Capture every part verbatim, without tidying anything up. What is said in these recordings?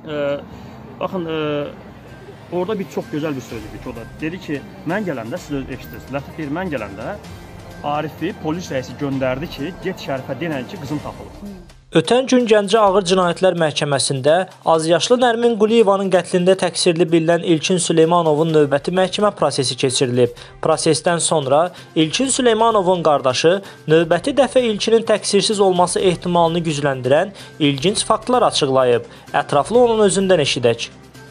e, baxın, e, orada bir çox gözəl bir söz idi ki, o da dedi ki, mən gələndə, siz öz eşitirsiniz, Lətif deyir, mən gələndə Arifi polis rəisi göndərdi ki, get Şərifə denən ki, qızım tapılıb. Ötən gün Gəncə Ağır Cinayətlər Məhkəməsində azyaşlı Nərmin Quliyevanın qətlində təqsirli bilinən İlkin Süleymanovun növbəti məhkəmə prosesi keçirilib. Prosesdən sonra İlkin Süleymanovun qardaşı növbəti dəfə İlkinin təqsirsiz olması ehtimalını gücləndirən ilginc faktlar açıqlayıb. Ətraflı onun özündən eşidək.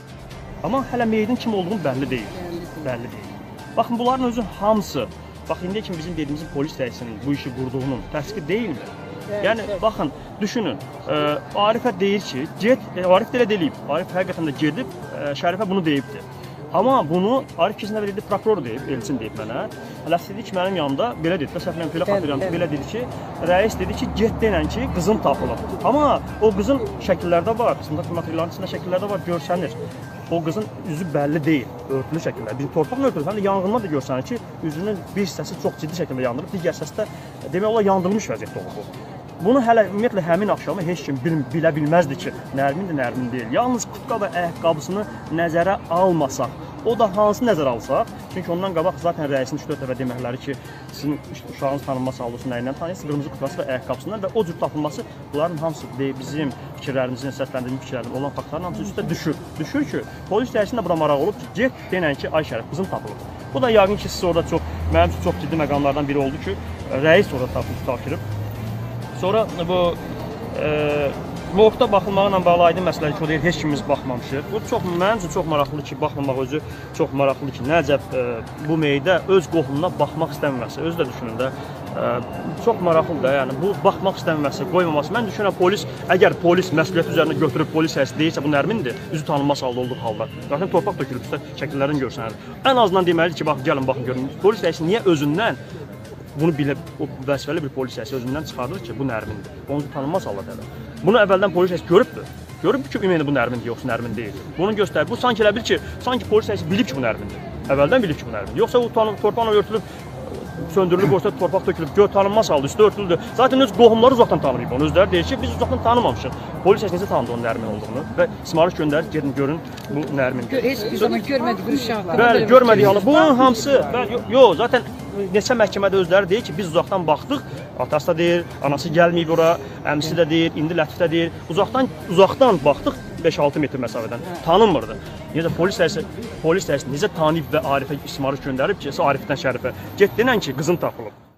Amma hələ meyidin kim olduğunu bəlli deyil. Bəlli deyil. Baxın, bunların özü hamısı, bax, indiyə kimi bizim dediyimizin polis rəisinin bu işi qurduğunun təsdiqi deyilmi? Yəni, baxın, düşünün, e, Arifə deyir ki, get, e, Arif də elə deyib, Arif həqiqətən də gedib, e, Şərifə bunu deyibdir. Amma bunu Arif kesinə verdi, prokuror deyib, Elçin deyib mənə. Lətif dedi ki, mənim yanımda belə dedi, səhvlə belə xatırlayıram, belə dedi ki, rəis dedi ki, get denən ki, qızım tapılıb. Amma o qızın şəkillərdə var, qızımda materialların içində şəkillərdə var, görsənir. O qızın üzü bəlli deyil, örtülü şəkillər. Bizim torpaqla örtülü, həm də yanğından da görsənir ki, üzünün bir hissəsi çox ciddi şəkildə yandırıb, digər hissəsi də demək olar yandırılmış vəziyyətdə olub. Bunu hələ ümumiyyətlə həmin axşamı heç kim bil bilə bilməzdi ki, Nərmin də Nərmin deyil. Yalnız kurtka və ayaqqabısını nəzərə almasaq, o da hansı nəzərə alsaq, çünki ondan qabaq zaten rəisin üç dörd dəfə deməkləri ki, sizin uşağınız tanınması halda olsun, nəyindən tanıyırsınız, qırmızı kurtkası və ayaqqabısından və o cür tapılması, bunların hamısı bizim fikirlərimizin, səsləndirdiyi fikirlərimizin olan faktların hamısı üstə düşür. Düşür ki, polis rəisinin də buna maraq olub ki, get denən ki, ay Şərif, qızım tapılıb. Bu da yəqin ki, siz orada çox, mənim üçün çox ciddi məqamlardan biri oldu ki, rəis orada tapılıb. Sonra bu e, morqda baxılmaqla bağlı aydın məsələ ki, o deyir, heç kimimiz baxmamışıq. Bu çox, mənim üçün çox maraqlıdır ki, baxmamaq özü çox maraqlıdır ki, nəcəb e, bu meydə öz qohumuna baxmaq istəməməsi, özü də düşünün də, e, çox maraqlıdır da, yəni bu baxmaq istəməməsi, qoymaması. Mən düşünürəm, polis, əgər polis məsuliyyət üzərinə götürüb polis rəisi deyirsə, bu Nərmindir, üzü tanınmaz halda olduğu halda. Zaten torpaq dökülüb, üstə şəkillərdən görsənir. Ən azından deməlidir ki, bax, gəlin, baxın, görün, polis rəisi niyə özündən bunu bilə, o vəzifəli bir polis rəisi özündən çıxardır ki, bu Nərmindir. Onu tanınmaz halda dələ. Bunu əvvəldən polis rəisi görübdür. Görübdür ki, ümumi bu Nərmindir, yoxsa Nərmin deyil. Bunu göstərir. Bu sanki elə bil ki, sanki polis rəisi bilib ki, bu Nərmindir. Əvvəldən bilib ki, bu Nərmindir. Yoxsa o torpaqla örtülüb, söndürülüb, ortada torpaq tökülüb, gör tanınmaz halda, üstü örtülüdür. Zaten öz qohumları uzaqdan tanıyıb onu. Özləri deyir ki, biz uzaqdan tanımamışıq. Polis rəisi necə tanıdı onun Nərmin olduğunu və simarış göndərir, gedin görün, bu Nərmindir. Heç bir zaman görmədik bir uşaq. Bəli, görmədik halı. Bunun hamısı, yox, zaten neçə məhkəmədə özləri deyir ki, biz uzaqdan baxdıq, atası da deyir, anası gəlməyib ora, əmisi də deyir, indi Lətif də deyir, uzaqdan uzaqdan baxdıq beş altı metr məsafədən, tanınmırdı. Necə polis rəisi, polis rəisi necə tanıyıb və Arifə ismarış göndərib ki, Arifdən Şərifə, get denən ki, qızım tapılıb.